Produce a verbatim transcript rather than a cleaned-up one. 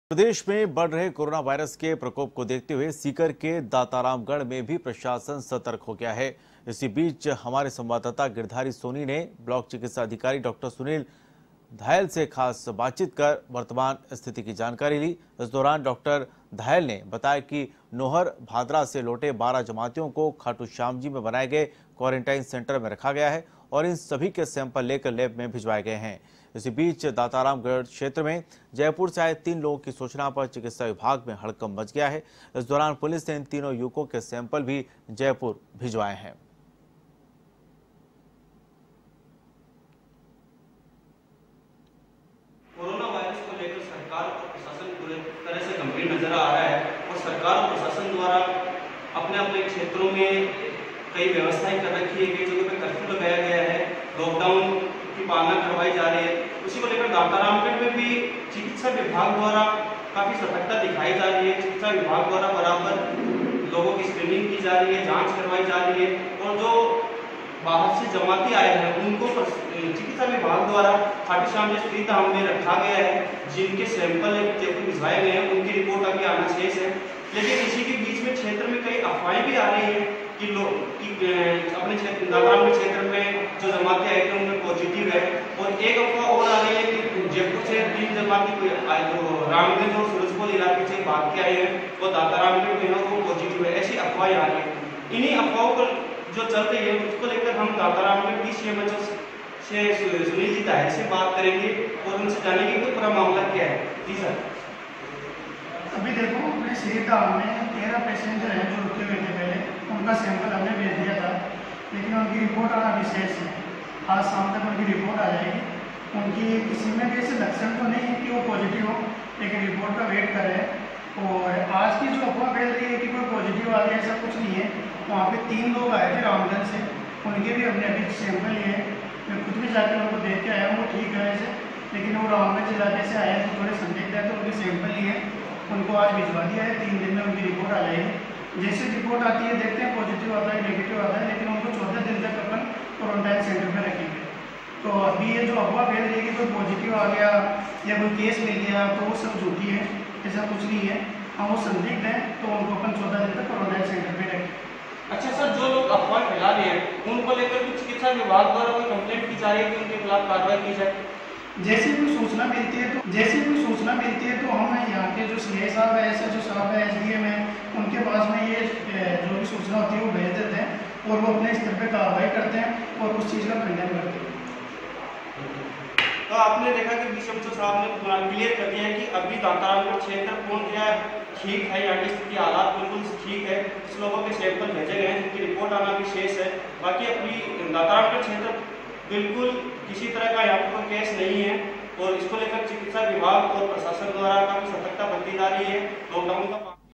प्रदेश में बढ़ रहे कोरोना वायरस के प्रकोप को देखते हुए सीकर के दातारामगढ़ में भी प्रशासन सतर्क हो गया है। इसी बीच हमारे संवाददाता गिरधारी सोनी ने ब्लॉक चिकित्सा अधिकारी डॉक्टर सुनील धायल से खास बातचीत कर वर्तमान स्थिति की जानकारी ली। इस दौरान डॉक्टर धायल ने बताया कि नोहर भादरा से लौटे बारह जमातियों को खाटू श्याम जी में बनाए गए क्वारंटाइन सेंटर में रखा गया है और इन सभी के सैंपल लेकर लैब में भिजवाए गए हैं। इसी बीच दातारामगढ़ क्षेत्र में जयपुर से आए तीन लोगों की सूचना पर चिकित्सा विभाग में हड़कंप मच गया है। इस दौरान पुलिस ने इन तीनों युवकों के सैंपल भी जयपुर भिजवाए हैं। कोरोना वायरस को लेकर सरकार और प्रशासन पूरी तरह से गंभीर नजर आ रहा है और सरकार और प्रशासन द्वारा अपने अपने क्षेत्रों में कई व्यवस्थाएं कर रखी है। कई जगहों पर कर्फ्यू लगाया गया है, लॉकडाउन की पालना करवाई जा रही है। उसी को लेकर दातारामगढ़ में भी चिकित्सा विभाग द्वारा काफी सतर्कता दिखाई जा रही है। चिकित्सा विभाग द्वारा बराबर लोगों की स्क्रीनिंग की जा रही है, जांच करवाई जा रही है और जो बाहर से जमाती आए हैं उनको चिकित्सा विभाग द्वारा खाटू श्याम जी स्थित धाम में रखा गया है। जिनके सैंपल जयपुर भिजवाए गए हैं उनकी रिपोर्ट अभी आना शेष है। लेकिन इसी के बीच में क्षेत्र में कई अफवाहें भी आ रही है कि लोग कि अपने क्षेत्र दातारामगढ़ क्षेत्र में जो जमाती आए थे उनमें पॉजिटिव है। और एक अफवाह और आ रही है कि जयपुर से तीन जमाती जो रामगंज और सूरजपुर इलाके से भाग के आए हैं वो दातारामगढ़ में वो पॉजिटिव है। ऐसी अफवाहें आ रही है। इन्हीं अफवाहों को जो चल रही है उसको लेकर हम दातारामगढ़ की सीएमएचओ से सुनील जी धायल से बात करेंगे और उनसे जानेंगे कि पूरा मामला क्या है। जी सर। अभी देखो अपने शहीद धाम में तेरह पैसेंजर हैं जो रुके हुए थे पहले, उनका सैंपल हमने भेज दिया था लेकिन उनकी रिपोर्ट आना विशेष है। आज शाम तक उनकी रिपोर्ट आ जाएगी। उनकी किसी में भी ऐसे लक्षण तो नहीं है कि वो पॉजिटिव हो, लेकिन रिपोर्ट का वेट कर रहे हैं। और आज की जो अफवाह फैल रही है कि कोई पॉजिटिव आ गया, ऐसा कुछ नहीं है। वहाँ पे तीन लोग आए थे रामगंज से, उनके भी हमने अभी सैंपल लिए हैं। मैं खुद भी जाकर उनको देख के आया हूँ, वो ठीक है वैसे, लेकिन वो रामगंज इलाके से आए हैं तो थोड़े संदिग्ध है तो उनके सैंपल लिए उनको आज भिजवा दिया है। तीन दिन में उनकी रिपोर्ट आ जाएगी। जैसे रिपोर्ट आती है देखते हैं पॉजिटिव आता है नेगेटिव आता है, लेकिन उनको चौदह दिन तक अपन क्वारंटाइन सेंटर पर रखेंगे। तो अभी ये जो अफवाह फैल रही है कि कोई पॉजिटिव आ गया या कोई केस मिल गया तो वो सब झूठी है, ऐसा कुछ नहीं है। हम वो संदिग्ध हैं तो उनको अपन चौदह दिन तक क्वारंटाइन सेंटर पर रखें। अच्छा सर, जो लोग अफवाह फैला रहे हैं उनको लेकर भी चिकित्सा विभाग द्वारा कोई कंप्लेंट की जा रही है कि उनके खिलाफ कार्रवाई की जाए? जैसे कोई सूचना मिलती है तो जैसे कोई सूचना मिलती है तो हम यहाँ के जो सीए साहब है, एस एच ओ साहब है, एस डी एम है, उनके पास में ये जो भी सूचना होती है वो भेज देते हैं और वो अपने स्तर पे कार्रवाई करते हैं और उस चीज़ का खंडन करते हैं। तो आपने देखा कि बीसीएमओ साहब ने क्लियर कर दिया है कि अभी दातारामगढ़ क्षेत्र पूर्ण क्या ठीक है, यहाँ की स्थिति हालात बिल्कुल ठीक है। कुछ लोगों के सैंपल भेजे गए हैं जिनकी रिपोर्ट आना भी शेष है। बाकी अपनी दातारामगढ़ क्षेत्र बिल्कुल किसी तरह का यहाँ पर कोई केस नहीं है और इसको लेकर चिकित्सा विभाग और प्रशासन द्वारा काफी सतर्कता बरती जा रही है। लॉकडाउन का